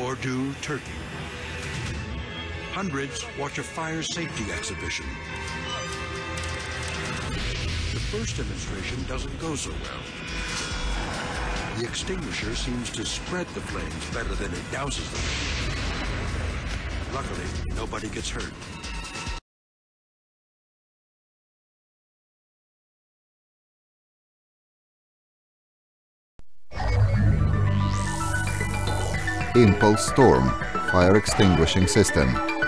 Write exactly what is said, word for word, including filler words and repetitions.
or do Turkey. Hundreds watch a fire safety exhibition. The first demonstration doesn't go so well. The extinguisher seems to spread the flames better than it douses them. Luckily, nobody gets hurt. Impulse Storm Fire Extinguishing System.